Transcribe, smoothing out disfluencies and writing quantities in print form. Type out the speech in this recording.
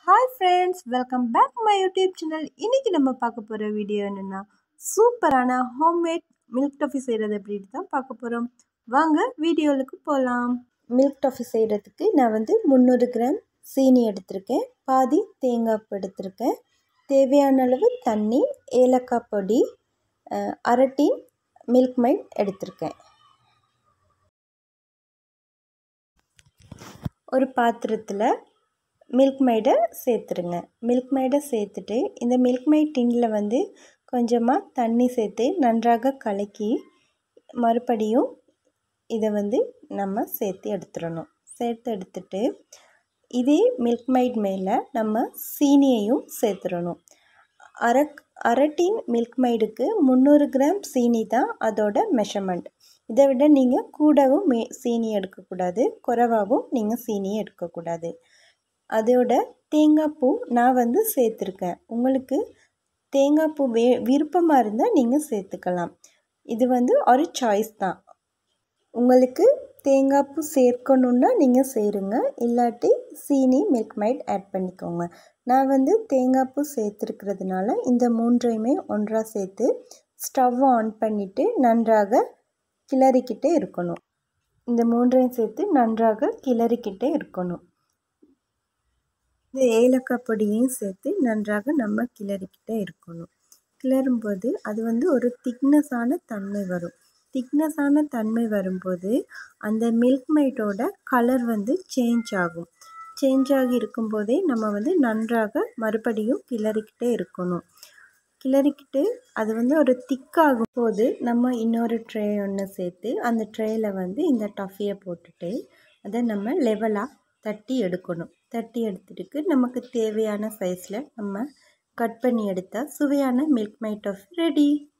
Hi friends, welcome back to my YouTube channel. இன்னைக்கு நம்ம பார்க்க போற வீடியோ என்னன்னா சூப்பரான ஹோம்மேட் மில்க் டாஃபி செய்யறது எப்படி தான் பார்க்க போறோம். வாங்க வீடியோவுக்கு போலாம். மில்க் டாஃபி செய்யறதுக்கு நான் 300 கிராம் சீனி எடுத்திருக்கேன், பாதி தேங்காய் பூ எடுத்திருக்கேன், தேவையான அளவு தண்ணி, ஏலக்காய் பொடி, அரை டீ மில்க் மைட் எடுத்திருக்கேன். ஒரு பாத்திரத்தில் மில்க் மைடை சேர்த்துருங்க. மில்க் மைடை சேர்த்துட்டு இந்த மில்க் மைட் டின்னில் கொஞ்சமாக தண்ணி சேர்த்து நன்றாக கலக்கி மறுபடியும் இதை நம்ம சேர்த்து எடுத்துடணும். சேர்த்து எடுத்துட்டு இதே மில்க் மைட் மேலே நம்ம சீனியையும் சேர்த்துடணும். அரை டீன் மில்க் மைடுக்கு 300 கிராம் சீனி தான் அதோட மெஷர்மெண்ட். இதை விட நீங்கள் கூடவும் சீனி எடுக்கக்கூடாது, குறைவாகவும் நீங்கள் சீனியை எடுக்கக்கூடாது. அதோட தேங்காய் பூ நான் சேர்த்துருக்கேன். உங்களுக்கு தேங்காய் பூ விருப்பமாக இருந்தால் நீங்கள் சேர்த்துக்கலாம். இது ஒரு சாய்ஸ் தான். உங்களுக்கு தேங்காய் பூ சேர்க்கணுன்னா நீங்கள் சேருங்க, இல்லாட்டி சீனி மில்க் மைட் ஆட் பண்ணிக்கோங்க. நான் தேங்காய் பூ சேர்த்துருக்கிறதுனால இந்த மூன்றையுமே ஒன்றாக சேர்த்து ஸ்டவ் ஆன் பண்ணிவிட்டு நன்றாக கிளறிக்கிட்டே இருக்கணும். இந்த மூன்றையும் சேர்த்து நன்றாக கிளறிக்கிட்டே இருக்கணும். இந்த ஏலக்காய் பொடியையும் சேர்த்து நன்றாக நம்ம கிளறிக்கிட்டே இருக்கணும். கிளறும்போது அது ஒரு திக்னஸான தன்மை வரும். திக்னஸான தன்மை வரும்போது அந்த மில்க் மைட்டோட கலர் சேஞ்ச் ஆகும். சேஞ்ச் ஆகி இருக்கும்போதே நம்ம நன்றாக மறுபடியும் கிளறிக்கிட்டே இருக்கணும். கிளறிக்கிட்டு அது ஒரு திக்காகும் போது நம்ம இன்னொரு ட்ரே ஒன்று சேர்த்து அந்த ட்ரேயில் இந்த டஃபியை போட்டுட்டு அதை நம்ம லெவலாக தட்டி எடுக்கணும். தட்டி எடுத்துட்டு நமக்கு தேவையான சைஸில் நம்ம கட் பண்ணி எடுத்தால் சுவையான மில்க் மைட் டஃபி ரெடி.